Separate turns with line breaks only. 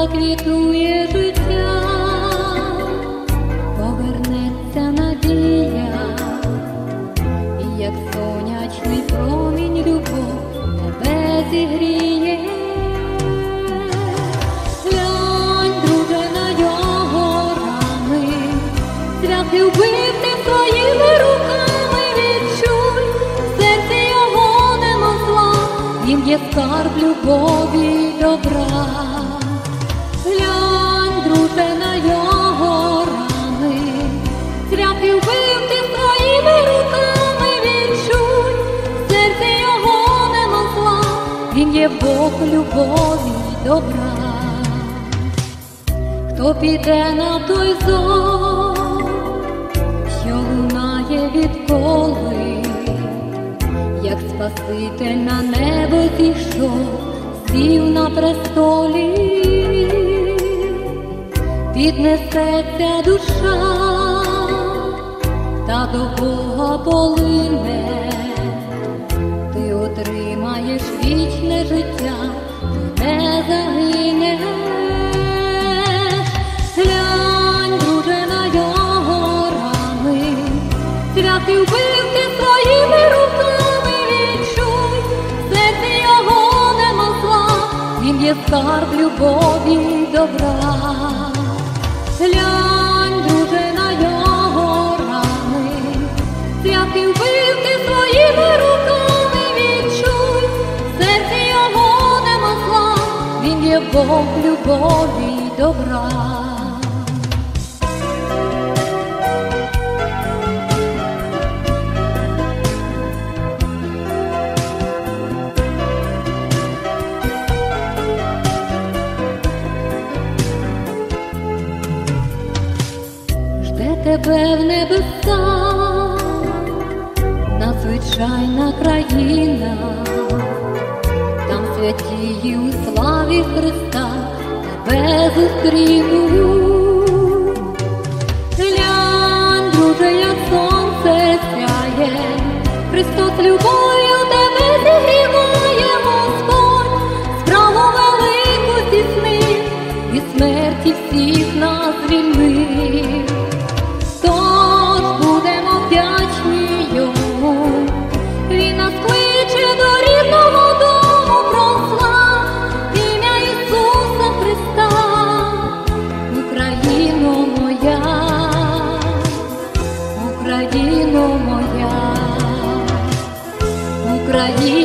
заквітує життя, повернеться надія, і як сонячний промінь любов тебе зігріє. Глянь, друже, на його рани, святий вбив ти своїми руками, відчуй, в серці його нема зла, він є скарб любові й добра. Глянь, друже, на його рани, святий вбив ти своїми руками, відчуй, в серці його нема зла, він є Бог любові й добра. Хто піде на той зов, що лунає відколи, як Спаситель на небо зійшов, сів на престолі, піднесеться душа, та до Бога полине, ти отримаєш вічне життя, ти не загинеш. Глянь, друже, на його рани, святий вбив ти своїми руками, відчуй, в серці його нема зла, він є скарб любові й добра. Глянь, друже, на його рани, святий вбив ти своїми руками, відчуй, в серці його нема зла, він є Бог любові й добра. Тебе в небесах надзвичайна країна, там святії у славі Христа тебе зустрінуть. Глянь, друже, як сонце сяє, Христос любов'ю тебе зігріває, Господь справу велику здійснив, і смерті всіх нас звільнив. Тож будемо вдячні йому, він нас кличе до рідного дому, прослав ім'я Ісуса Христа. Україно моя, Україно моя, Україно.